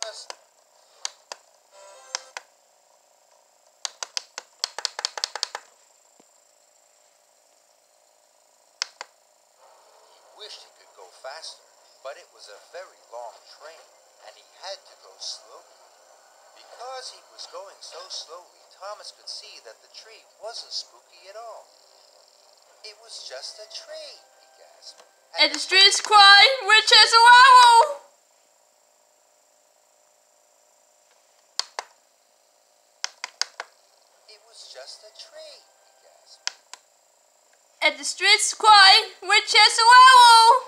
Thomas. He wished he could go faster, but it was a very long train, and he had to go slowly. Because he was going so slowly, Thomas could see that the tree wasn't spooky at all. It was just a tree, he gasped. And the streets cry, witches are owl! It was just a tree, he gasped. And the streets cry, witches are owl!